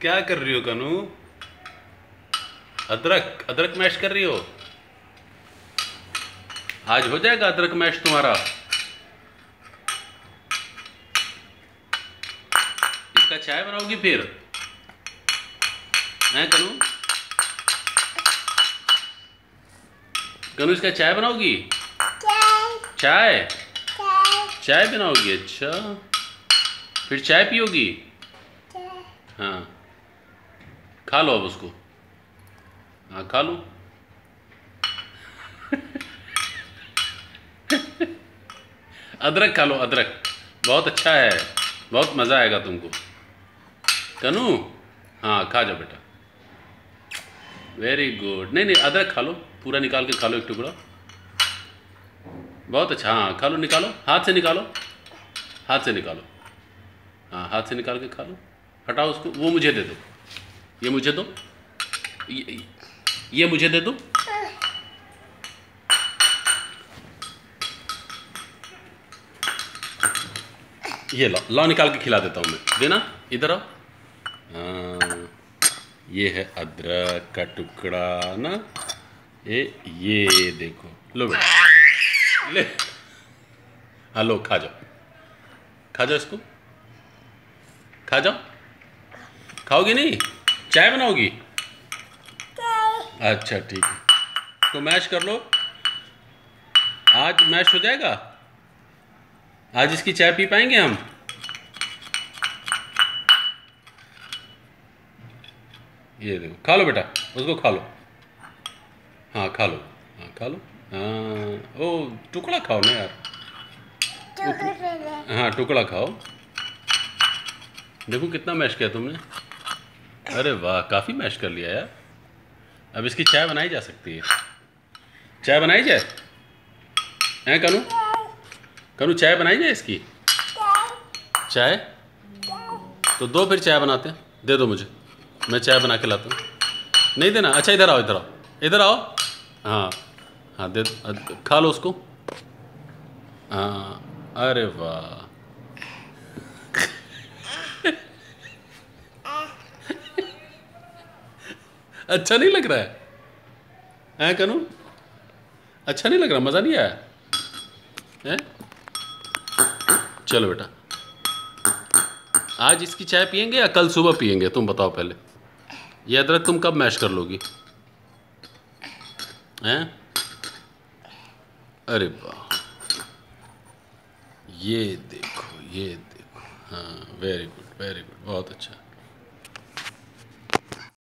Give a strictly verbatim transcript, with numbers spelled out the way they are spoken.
क्या कर रही हो कनू? अदरक अदरक मैश कर रही हो? आज हो जाएगा अदरक मैश तुम्हारा? इसका चाय बनाओगी फिर? हैं कनू? कनू इसका चाय बनाओगी? चाय चाय बनाओगी? अच्छा, फिर चाय पियोगी? हाँ, खा लो अब उसको। हाँ खा लो। अदरक खा लो, अदरक बहुत अच्छा है, बहुत मज़ा आएगा तुमको। कनू हाँ खा जाओ बेटा, वेरी गुड। नहीं नहीं अदरक खा लो, पूरा निकाल के खा लो एक टुकड़ा, बहुत अच्छा। हाँ खा लो, निकालो हाथ से निकालो, हाथ से निकालो। हाँ हाथ से निकाल के खा लो, हटाओ उसको, वो मुझे दे दो, ये मुझे दो, ये, ये मुझे दे दो। ये लो, लो निकाल के खिला देता हूँ मैं, देना इधर आओ। हाँ ये है अदरक का टुकड़ा ना, ये ये देखो, लो बेटा ले। हाँ लो खा जाओ, खा जाओ इसको, खा जाओ। खाओगी नहीं? चाय बनाओगी? अच्छा ठीक है, तो मैश कर लो, आज मैश हो जाएगा। आज इसकी चाय पी पाएंगे हम? ये देखो, खा लो बेटा, उसको खा लो। हाँ खा लो, हाँ खा लो। हाँ ओ टुकड़ा खाओ ना यार, हाँ टुकड़ा खाओ। देखो कितना मैश किया तुमने, अरे वाह काफ़ी मैश कर लिया यार। अब इसकी चाय बनाई जा सकती है, चाय बनाई जाए? हैं कनू? कनू चाय बनाई जाए इसकी? चाय तो दो, फिर चाय बनाते हैं, दे दो मुझे, मैं चाय बना के लाता हूँ। नहीं देना? अच्छा इधर आओ, इधर आओ, इधर आओ। हाँ हाँ दे, खा लो उसको। हाँ अरे वाह। अच्छा नहीं लग रहा है हैं कनू? अच्छा नहीं लग रहा, मज़ा नहीं आया हैं? चलो बेटा, आज इसकी चाय पियेंगे या कल सुबह पियेंगे, तुम बताओ पहले। ये अदरक तुम कब मैश कर लोगी हैं? अरे वाह, ये देखो ये देखो, हाँ वेरी गुड वेरी गुड, बहुत अच्छा।